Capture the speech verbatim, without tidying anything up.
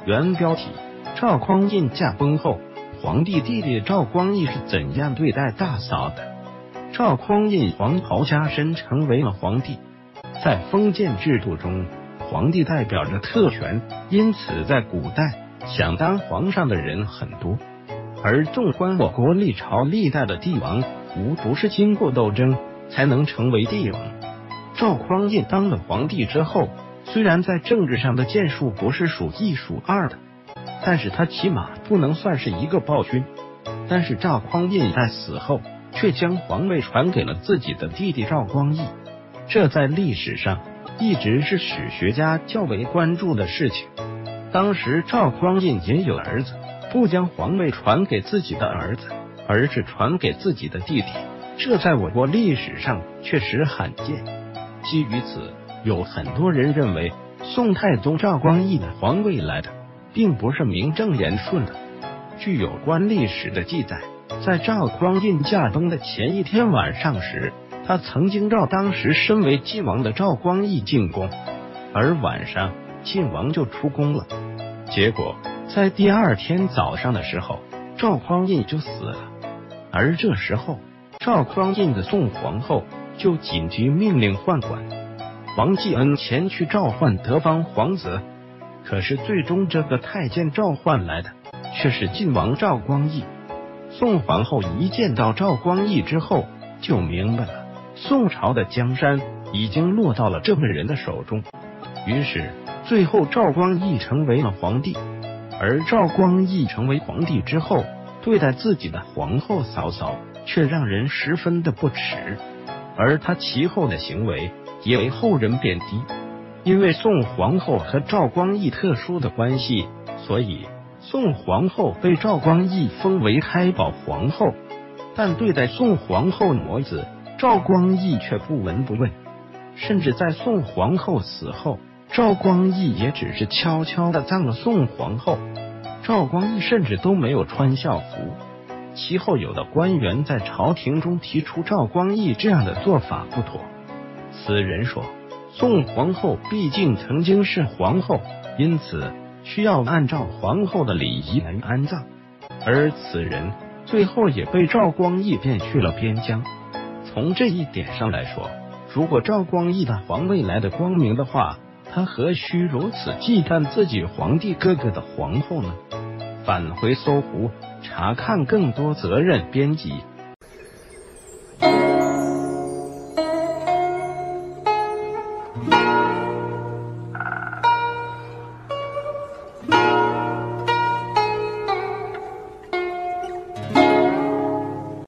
原标题：赵匡胤驾崩后，皇帝弟弟赵光义是怎样对待大嫂的？赵匡胤黄袍加身成为了皇帝。在封建制度中，皇帝代表着特权，因此在古代想当皇上的人很多。而纵观我国历朝历代的帝王，无不是经过斗争才能成为帝王。赵匡胤当了皇帝之后，虽然在政治上的建树不是数一数二的，但是他起码不能算是一个暴君。但是赵匡胤在死后却将皇位传给了自己的弟弟赵光义，这在历史上一直是史学家较为关注的事情。当时赵匡胤也有儿子，不将皇位传给自己的儿子，而是传给自己的弟弟，这在我国历史上确实罕见。基于此，有很多人认为宋太宗赵光义的皇位来的并不是名正言顺的。据有关历史的记载，在赵匡胤驾崩的前一天晚上时，他曾经召当时身为晋王的赵光义进宫，而晚上晋王就出宫了。结果在第二天早上的时候，赵匡胤就死了。而这时候赵匡胤的宋皇后就紧急命令宦官王继恩前去召唤得邦皇子，可是最终这个太监召唤来的却是晋王赵光义。宋皇后一见到赵光义之后就明白了，宋朝的江山已经落到了这个人的手中。于是最后赵光义成为了皇帝。而赵光义成为皇帝之后，对待自己的皇后嫂嫂却让人十分的不耻，而他其后的行为也为后人贬低。因为宋皇后和赵光义特殊的关系，所以宋皇后被赵光义封为开宝皇后，但对待宋皇后母子，赵光义却不闻不问。甚至在宋皇后死后，赵光义也只是悄悄地葬了宋皇后，赵光义甚至都没有穿校服。其后有的官员在朝廷中提出赵光义这样的做法不妥。此人说，宋皇后毕竟曾经是皇后，因此需要按照皇后的礼仪来安葬，而此人最后也被赵光义骗去了边疆。从这一点上来说，如果赵光义的皇位来得光明的话，他何须如此忌惮自己皇帝哥哥的皇后呢？返回搜狐查看更多责任编辑